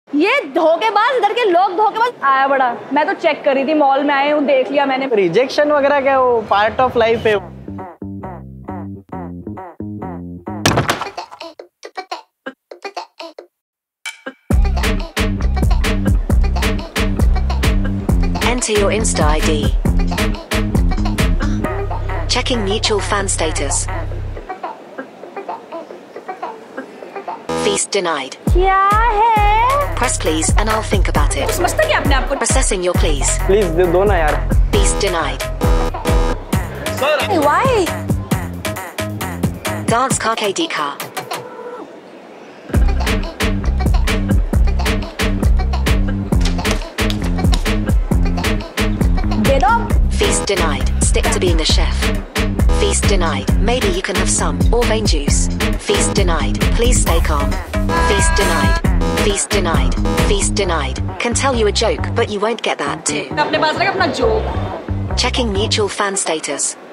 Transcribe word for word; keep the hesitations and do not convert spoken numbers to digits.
ये धोखेबाज, इधर के लोग धोखेबाज। आया बड़ा, मैं तो चेक कर रही थी, मॉल में आए हूँ, देख लिया मैंने। रिजेक्शन वगैरह क्या, वो पार्ट ऑफ लाइफ है। Enter your Insta I D. Checking mutual fan status. Feast denied. क्या है? Press please and I'll think about it. समझता क्या अपने आप को? Processing your please. प्लीज दे दो ना यार। Feast denied. Why? Dance Cadbury car. दे दो। Feast denied. Stick to being a chef. Feast denied. Maybe you can have some or vein juice. Feast denied. Please stay calm. Feast denied. Feast denied. Feast denied. Can tell you a joke, but you won't get that too. अपने पास रख अपना joke. Checking mutual fan status.